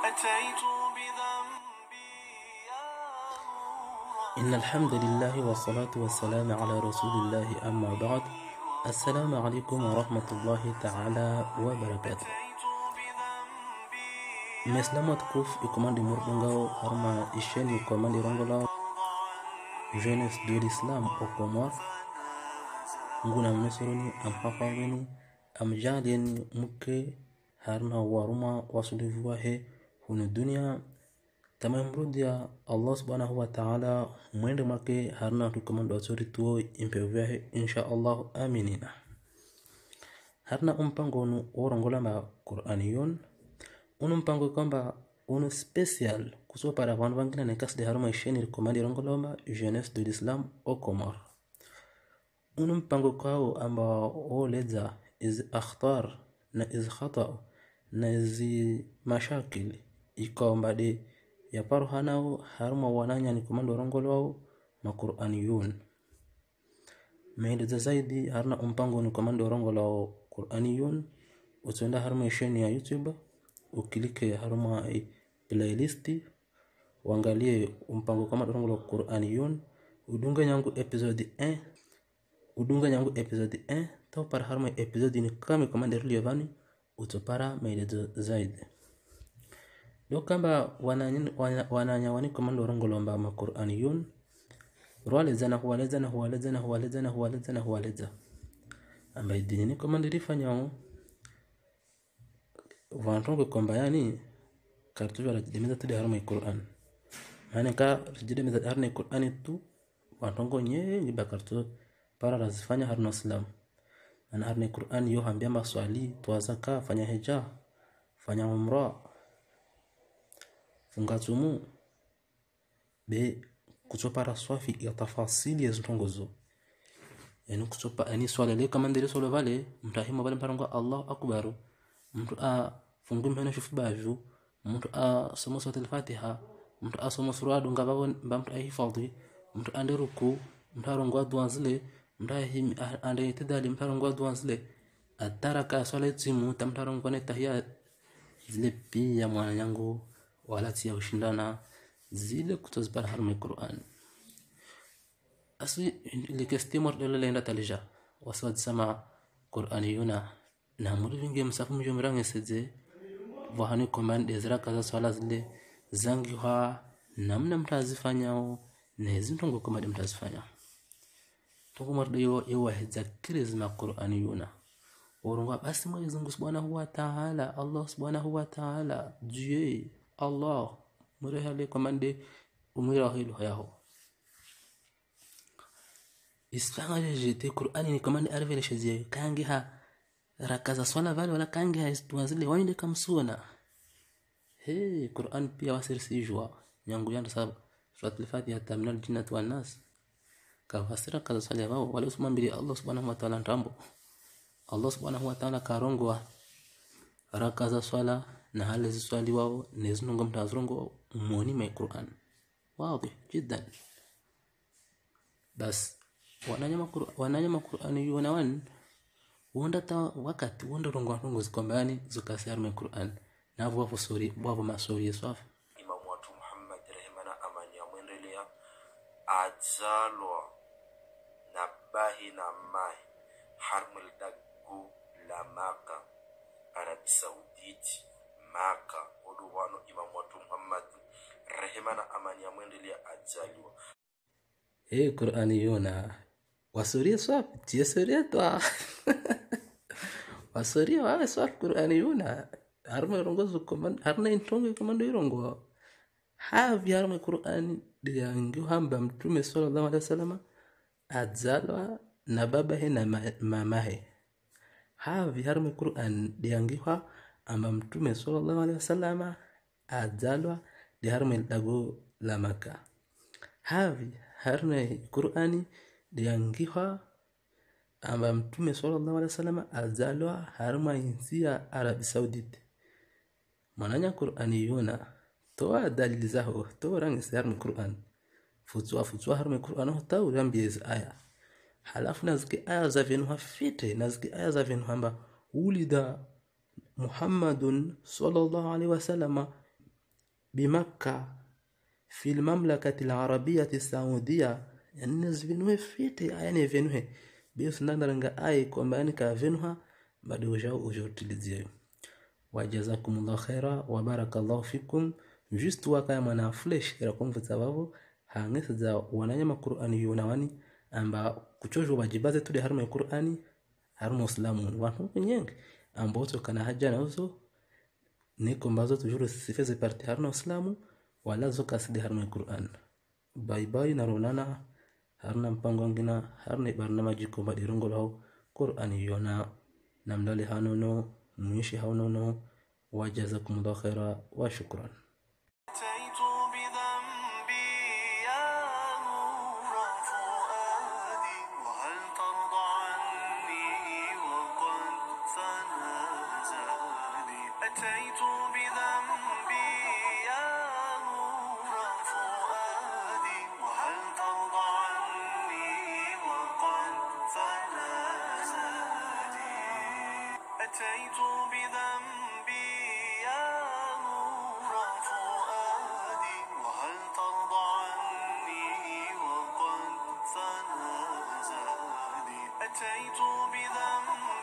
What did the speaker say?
أتيت بذنبي يا إن الحمد لله والصلاة والسلام على رسول الله أما بعد. السلام عليكم ورحمة الله تعالى وبركاته. Maislamu watukufu, ikomandi murdungao harma isheni ikomandi rongolao Jeunesse de l'Islam au Comores nguna mmesuruni amhafadhini amjalien muke harma waruma wasulivuwa he hunu dunia tamamrudia Allah subhanahu wa ta'ala mwende make harna tukomando wasuri tuo impevya he insha Allah aminina. Harna umpango nu orongola ma Qur'aniyun mpango kwamba special kuso para vanhu vangina nekas de harma isheni rekomandi rongoloma Jeunesse de l'Islam au Comores. Mpango kwao amba oleza iz akhtar na iz khata na iz mashakil ikaomba de ya paruhanao harma wananya ni komando rongolao ma Qur'aniyun. Maeleza zaidi harna mpango ni komando rongolao Qur'aniyun utenda harma isheni ya YouTube ukilike haruma playlist uangalie mpango kama dongo Qur'aniyun udunga nyangu episode 1 tau para haruma episode ni kama komanda relevant utopara maelezo zaidi. Leo kamba wananya wani komando dongo lomba ma Qur'aniyun rwale zana huwaleza ambaye dini ni komanda rifanyao vantongo kwamba yani kartu ya rajidemeza tu harma Qur'an maana ka rajidemeza harna Qur'an tu vantongo nyingi bakartu para razifanya harna Islam ana harna Qur'an yo hambia maswali tuwazaka fanya hija fanya umra funga tumu be kutopara swafi ya tafasili ya zitongozo yani kutopa ani swala le kama ndele swala vale mtahima vale mparango Allah akbaru mtu fungu mbena shufu baju mtu somo sura al-Fatiha mtu somo sura dunga babo mtu ahifadhi mtu ande ruku mtu arongwa dua zile mtu ande itidali mtu arongwa dua zile ataraka swala timu mtu arongwa ne tahiyya zile pia mwanangu wala tia ushindana zile kutozbara harma Qur'an asli ile kestimor lenda talija waswad sama Qur'aniyuna na muri vingi msafu mjomrange seze wahani command ezra kaza swala zile zangi ha namna mtazifanyao na zintongo kama mtazifanya tongo mardiyo yewa hizakiriz ma Qur'aniyuna orunga basi Mwenyezi Mungu Subhanahu wa Ta'ala Allah Subhanahu wa Ta'ala Dieu Allah murehale commande umira hilo yao isfanga jete Qur'ani ni commande arvele shazie kangi ha rakaza swala vale wala kangi haizile waende kamsuona Qur'an pia wasirisi jua nyangu yanda sababu surat al-Fatiha tamnal jinnat wan nas kafasira kaza swala wao wala usmambili Allah subhanahu wa ta'ala ntambo Allah subhanahu wa ta'ala karongwa rakaza swala na hali swali wao nezinongo mtazrongo muoni ma Qur'an wazi jiddan bas wananyama Qur'an yunawan wanda ta wakati wanda rongo zikombani zukasar me Qur'an na wapo sori wapo masori safi Imam watu Muhammad rehemana amani ya mwendelea azalwa na bahi na mai harmul dagu la Maka Arabi Sauditi Maka oduwano Imam watu Muhammad rehemana amani ya mwendelea azalwa Qur'aniyuna wasori safi tiesori toa wasoria wale swali Qur'aniyuna harma rongo zukoman harna intongo komando irongo havi harma Qur'an diangu hamba mtume sallallahu alaihi wasallam adzalwa na baba he na mama he havi harma Qur'an diangu amba mtume sallallahu alaihi wasallam adzalwa di harma dago la Maka havi harma Qur'ani diangu amba mtume sallallahu alaihi wasallam azalwa harma insia Arabi Saudite mananya Qur'aniyuna toa dalili zao to rangi harma Qur'an futwa harma Qur'an to urambiez aya halafu naziki aya za vinu hafite naziki aya za vinu hamba ulida Muhammadun sallallahu alaihi wasallam بمكة في المملكة العربية السعودية الناس فينوه فيتي يعني فينوه بيس نقدر اي كومباني كافينها بعد وجاو تلزيو. وجزاكم الله خيرا وبارك الله فيكم. Just waka mana flesh kira kwa sababu hangesa za wananyama Qur'ani yunawani amba kuchojwa wajibaze tu de harma Qur'ani harma Uislamu watu nyingi ambao kana haja na uso niko mbazo tujuru sifeze parti harma Uislamu wala zo kasidi harma Qur'an. Bye bye na ronana harna mpango ngina harna barnamaji ko badirongo lao Qur'ani yona namdali hanono muishi hanono. وجزاكم الله خيرا وشكرا. أتيت بذنبي يا نور فؤادي وهل ترضى عني وقد فنى زادي. أتيت بذنبي يا نور فؤادي وهل ترضى عني وقد فنى زادي. أتيت بذنبي يا نور فؤادي وهل ترضى عني وقد فنى زادي. أتيت بذنبي